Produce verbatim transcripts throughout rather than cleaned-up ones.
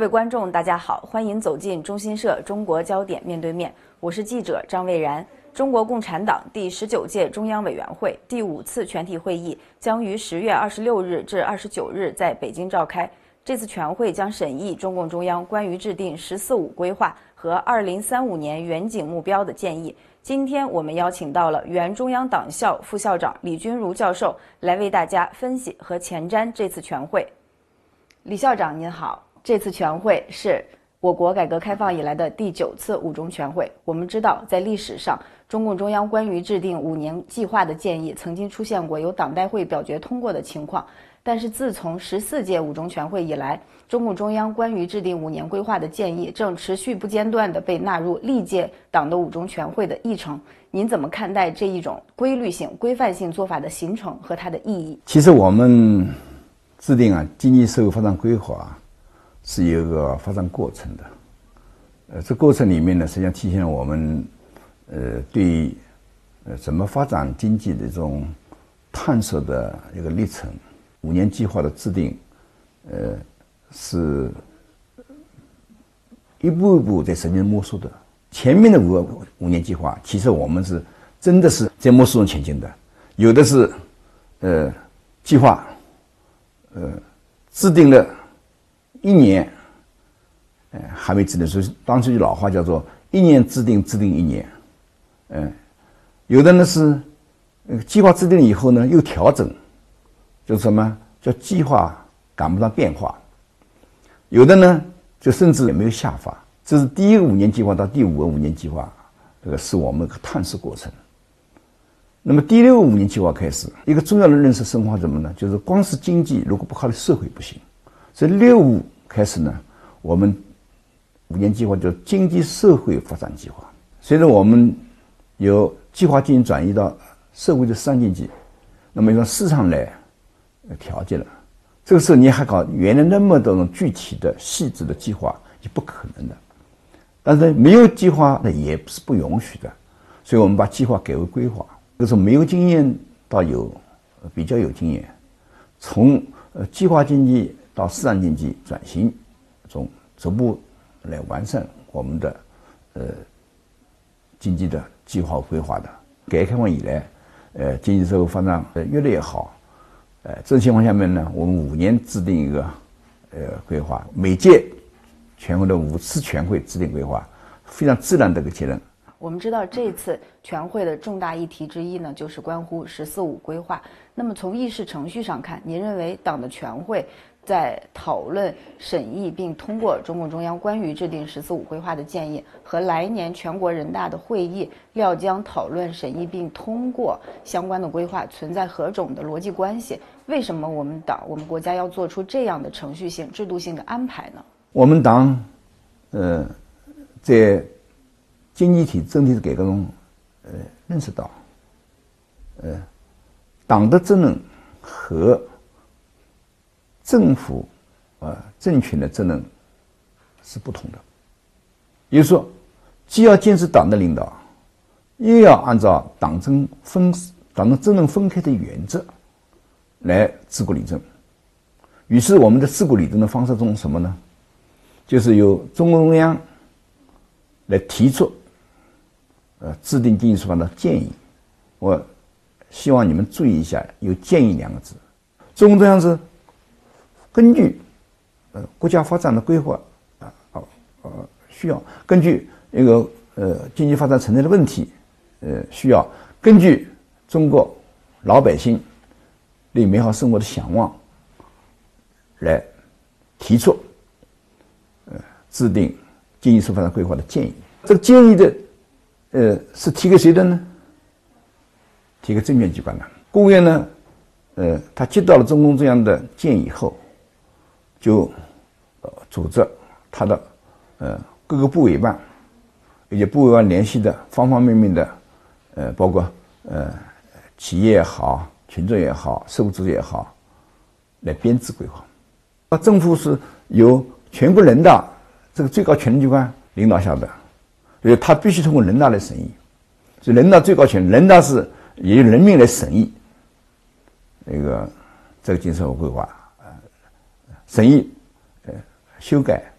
位观众，大家好，欢迎走进中新社中国焦点面对面，我是记者张蔚然。中国共产党第十九届中央委员会第五次全体会议将于十月二十六日至二十九日在北京召开。这次全会将审议中共中央关于制定“十四五”规划和二零三五年远景目标的建议。今天我们邀请到了原中央党校副校长李君儒教授来为大家分析和前瞻这次全会。李校长您好，这次全会是我国改革开放以来的第九次五中全会。我们知道，在历史上，中共中央关于制定五年计划的建议曾经出现过由党代会表决通过的情况。但是自从十四届五中全会以来，中共中央关于制定五年规划的建议正持续不间断地被纳入历届党的五中全会的议程。您怎么看待这一种规律性、规范性做法的形成和它的意义？ 其实我们制定啊经济社会发展规划是有一个发展过程的，呃，这过程里面呢，实际上体现了我们呃对呃怎么发展经济的这种探索的一个历程。五年计划的制定，呃，是一步一步在实践摸索的。前面的五五年计划，其实我们是真的是在摸索中前进的。有的是，呃，计划，呃，制定了一年，呃，还没制定，所以当时有老话叫做“一年制定，制定一年”。嗯、呃，有的呢是，呃，计划制定以后呢又调整。就是什么叫计划赶不上变化，有的呢就甚至也没有下发。这是第一个五年计划到第五个五年计划，这个是我们一个探索过程。那么第六个五年计划开始，一个重要的认识深化什么呢？就是光是经济如果不考虑社会不行。所以六五开始呢，我们五年计划叫经济社会发展计划。随着我们由计划经济转移到社会的市场经济，那么用市场来调节了，这个时候你还搞原来那么多种具体的细致的计划是不可能的，但是没有计划那也是不允许的，所以我们把计划改为规划。这个从没有经验到有比较有经验，从呃计划经济到市场经济转型中逐步来完善我们的呃经济的计划和规划的。改革开放以来，呃经济社会发展呃越来越好。呃，这种情况下面呢，我们五年制定一个呃规划，每届全会的五次全会制定规划，非常自然的一个结论。 我们知道这次全会的重大议题之一呢，就是关乎“十四五”规划。那么从议事程序上看，您认为党的全会在讨论、审议并通过中共中央关于制定“十四五”规划的建议，和来年全国人大的会议料将讨论、审议并通过相关的规划存在何种的逻辑关系？为什么我们党、我们国家要做出这样的程序性、制度性的安排呢？ 我们党，呃，在经济体整体的改革中，呃，认识到，呃，党的职能和政府啊、呃、政权的职能是不同的，也就是说，既要坚持党的领导，又要按照党政分党的职能分开的原则来治国理政。于是我们的治国理政的方式中什么呢？就是由中共中央来提出呃制定经济社会发展的建议。我希望你们注意一下，有建议两个字。中共中央是根据呃国家发展的规划啊呃呃需要，根据一个呃经济发展存在的问题呃需要，根据中国老百姓对美好生活的向往来提出呃制定经济社会发展规划的建议。这个建议的呃是提给谁的呢？提给政权机关的。国务院呢呃他接到了中共中央的建议后，就呃组织他的呃各个部委办，以及部委办联系的方方面面的呃包括呃企业也好，群众也好，社会组织也好，来编制规划。那政府是由全国人大这个最高权力机关领导下的，所以他必须通过人大来审议。所以人大最高权，人大是也由人民来审议那个这个经济社会规划，呃，审议、呃修改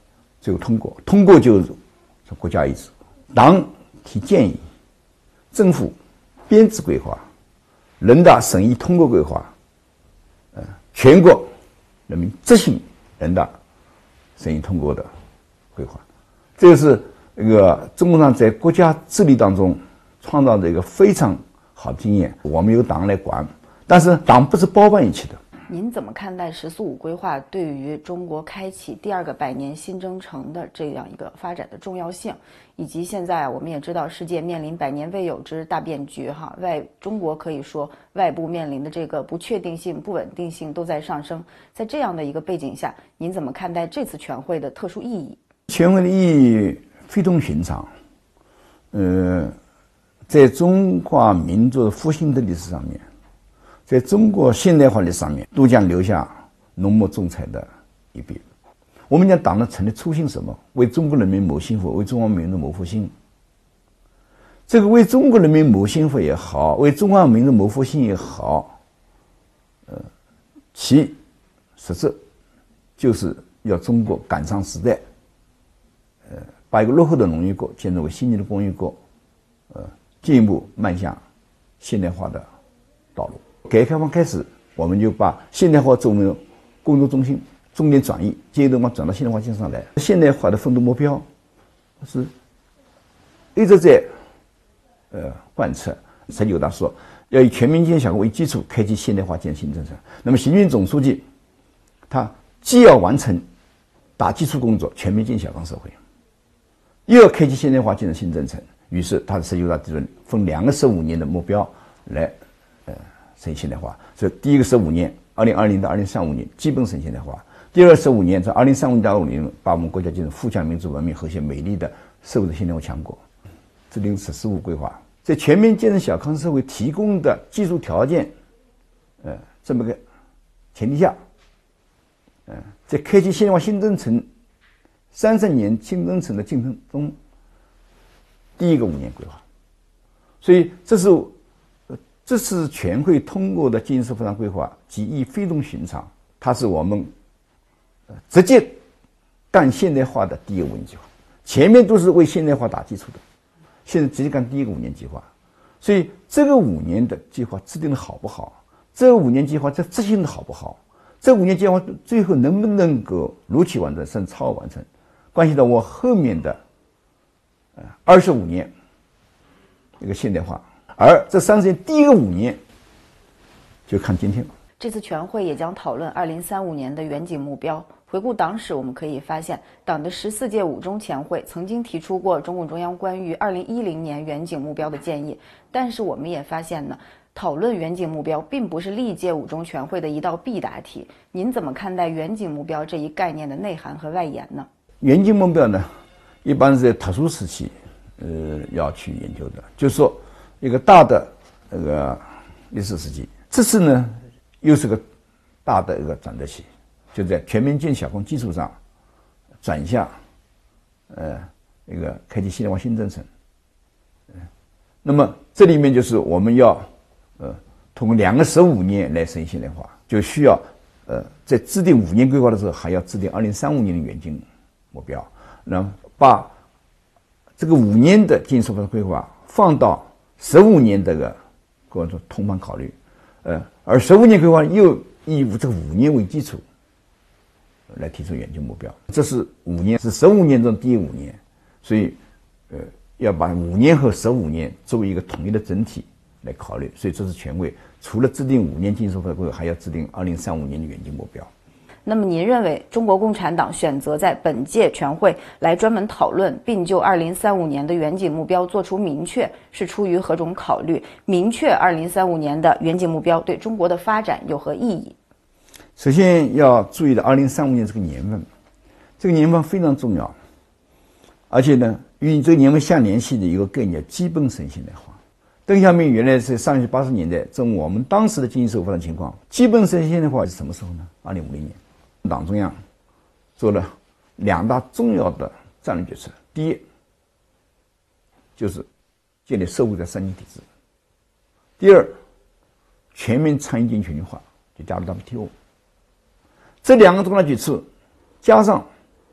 最后通过，通过就是国家意志，党提建议，政府编制规划，人大审议通过规划，呃，全国人民执行人大审议通过的规划，这个是一个中共党在国家治理当中创造的一个非常好的经验。我们由党来管，但是党不是包办一切的。 您怎么看待“十四五”规划对于中国开启第二个百年新征程的这样一个发展的重要性？以及现在我们也知道，世界面临百年未有之大变局，哈，外中国可以说外部面临的这个不确定性、不稳定性都在上升。在这样的一个背景下，您怎么看待这次全会的特殊意义？ 全会的意义非同寻常，呃，在中华民族的复兴的历史上面，在中国现代化历史上面，都将留下浓墨重彩的一笔。我们讲党的成立初心是什么？为中国人民谋幸福，为中华民族谋复兴。这个为中国人民谋幸福也好，为中华民族谋复兴也好，呃，其实质就是要中国赶上时代，呃，把一个落后的农业国建设为先进的工业国，呃，进一步迈向现代化的道路。改革开放开始，我们就把现代化作为工作中心，重点转移，阶段嘛转到现代化线上来。现代化的奋斗目标是一直在呃贯彻。十九大说要以全民建设小康为基础，开启现代化建设新征程。那么习近平总书记他既要完成打基础工作，全民建设小康社会，又要开启现代化建设新征程。于是他的十九大提出分两个十五年的目标来呃实现现代化。所以第一个十五年，二零二零到二零三五年基本实现现代化；第二个十五年，在二零三五到五年，把我们国家建成富强民主文明和谐美丽的社会的现代化强国。制定“十四五”规划，在全面建设小康社会提供的技术条件，呃，这么个前提下，呃，在开启现代化新征程三十年新征程的进程中，第一个五年规划。所以这是这次全会通过的建设发展规划，极意非同寻常，它是我们直接干现代化的第一个五年计划。前面都是为现代化打基础的，现在直接干第一个五年计划。所以这个五年的计划制定的好不好，这个五年计划这执行的好不好，这五年计划最后能不能够如期完成甚至超额完成，关系到我后面的呃二十五年一个现代化。而这三十年第一个五年就看今天了。 这次全会也将讨论二零三五年的远景目标。回顾党史，我们可以发现，党的十四届五中全会曾经提出过中共中央关于二零一零年远景目标的建议，但是我们也发现呢，讨论远景目标并不是历届五中全会的一道必答题。您怎么看待远景目标这一概念的内涵和外延呢？ 远景目标呢，一般是在特殊时期，呃，要去研究的，就是说一个大的那个历史时期。这次呢，又是个大的一个转折期。就在全面建设小康基础上，转向，呃，一个开启现代化新征程。嗯，那么这里面就是我们要，呃，通过两个十五年来实现现代化，就需要，呃，在制定五年规划的时候，还要制定二零三五年的远景目标，那么把这个五年的建设发展规划放到十五年这个过程中通盘考虑，呃，而十五年规划又以这个五年为基础。来提出远景目标，这是五年，是十五年中第五年，所以，呃，要把五年和十五年作为一个统一的整体来考虑。所以这次全会除了制定五年建设发展规划，还要制定二零三五年的远景目标。 那么，您认为中国共产党选择在本届全会来专门讨论，并就二零三五年的远景目标做出明确，是出于何种考虑？明确二零三五年的远景目标对中国的发展有何意义？ 首先要注意的，二零三五年这个年份，这个年份非常重要，而且呢，与这个年份相联系的一个概念，基本实现现代化。邓小平原来是上世纪八十年代，从我们当时的经济社会发展情况，基本实现现代化是什么时候呢？二零五零年，党中央做了两大重要的战略决策，第一就是建立社会的三级体制，第二，全面参与经济全球化，就加入 W T O。这两个重大举措，加上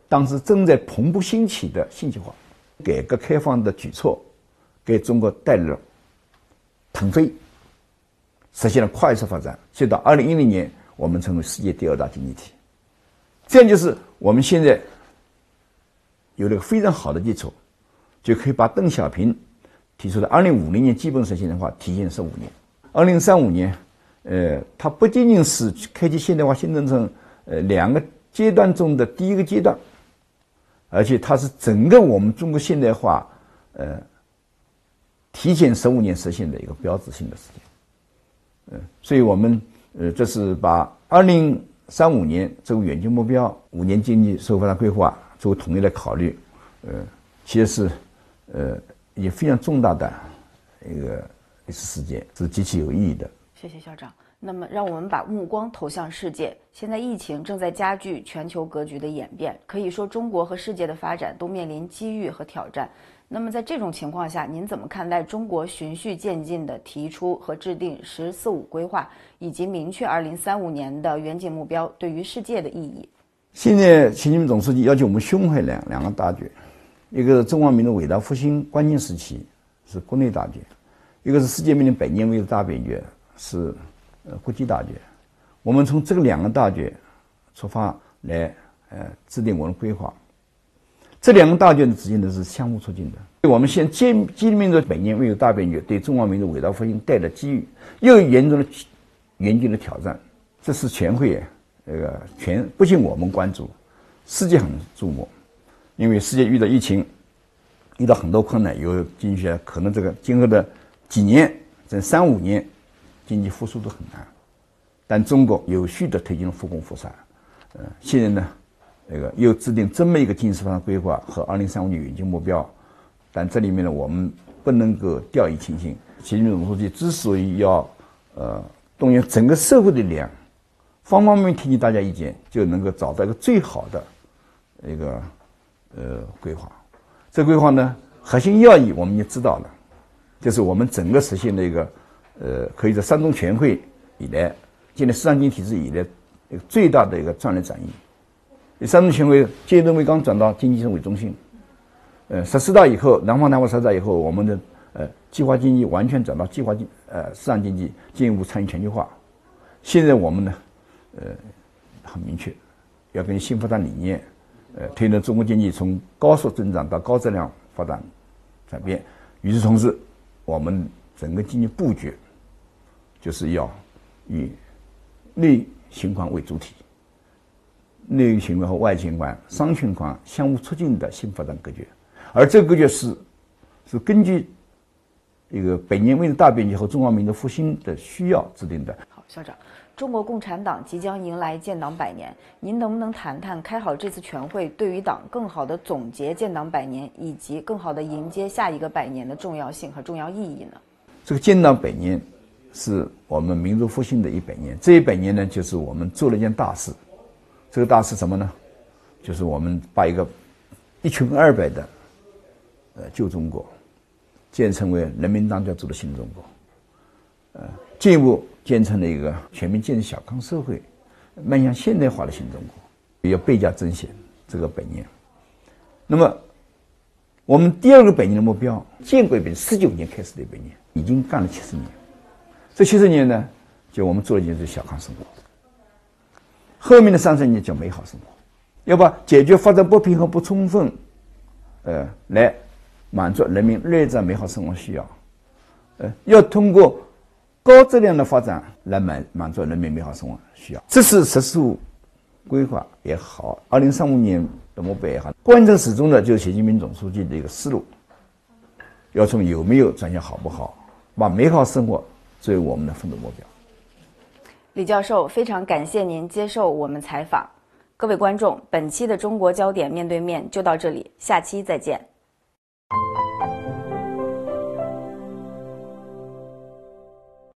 当时正在蓬勃兴起的信息化、改革开放的举措，给中国带来了腾飞，实现了快速发展。所以到二零一零年，我们成为世界第二大经济体。这样就是我们现在有了个非常好的基础，就可以把邓小平提出的二零五零年基本实现的话提前十五年。二零三五年，呃，它不仅仅是开启现代化新征程呃两个阶段中的第一个阶段，而且它是整个我们中国现代化呃提前十五年实现的一个标志性的事件。呃，所以我们呃这是把二零三五年作为远近目标，五年经济社会发展规划作为统一来考虑，呃，其实是呃也非常重大的一个历史事件，是极其有意义的。 谢谢校长。那么，让我们把目光投向世界。现在疫情正在加剧全球格局的演变，可以说中国和世界的发展都面临机遇和挑战。那么，在这种情况下，您怎么看待中国循序渐进地提出和制定“十四五”规划，以及明确二零三五年的远景目标对于世界的意义？ 现在，习近平总书记要求我们胸怀两两个大局，一个是中华民族伟大复兴关键时期，是国内大局；一个是世界面临百年未有大变局，是呃国际大局。我们从这个两个大局出发来呃制定我们的规划。这两个大局之间的是相互促进的。我们先兼兼面对百年未有大变局对中华民族伟大复兴带来的机遇，又严重的严峻的挑战。这是全会这个全不仅我们关注，世界很注目，因为世界遇到疫情，遇到很多困难，有经济学可能这个今后的几年，这三五年，经济复苏都很难。但中国有序地推进了复工复产，呃，现在呢，这个又制定这么一个经济发展规划和二零三五年远景目标，但这里面呢，我们不能够掉以轻心。习近平总书记之所以要呃动员整个社会的力量，方方面面听取大家意见，就能够找到一个最好的一个呃规划。这规划呢，核心要义我们也知道了，就是我们整个实现的一个呃，可以在三中全会以来，建立市场经济体制以来一个最大的一个战略转移。三中全会阶段为纲转到经济社会中心，呃，十四大以后，南方谈话十四大以后，我们的呃计划经济完全转到计划经呃市场经济，进一步参与全球化。现在我们呢，呃，很明确，要根据新发展理念，呃，推动中国经济从高速增长到高质量发展转变。与此同时，我们整个经济布局就是要以内循环为主体，内循环和外循环、双循环相互促进的新发展格局。而这个格局是是根据一个百年未有大变局和中华民族复兴的需要制定的。 好，校长，中国共产党即将迎来建党百年，您能不能谈谈开好这次全会对于党更好的总结建党百年，以及更好的迎接下一个百年的重要性和重要意义呢？ 这个建党百年是我们民族复兴的一百年，这一百年呢，就是我们做了一件大事。这个大事什么呢？就是我们把一个一穷二白的呃旧中国建成为人民当家作的新中国，呃，进一步建成了一个全面建设小康社会、迈向现代化的新中国，要倍加珍惜这个百年。那么，我们第二个百年的目标，建国一百年，十九年开始的一百年，已经干了七十年。这七十年呢，就我们做了一件事：小康生活。后面的三十年叫美好生活，要把解决发展不平衡不充分，呃，来满足人民日常美好生活需要，呃，要通过高质量的发展来满满足人民美好生活需要。这是“十四五”规划也好，二零三五年的目标也好，贯彻始终的就是习近平总书记的一个思路，要从有没有转向好不好，把美好生活作为我们的奋斗目标。 李教授，非常感谢您接受我们采访。各位观众，本期的中国焦点面对面就到这里，下期再见。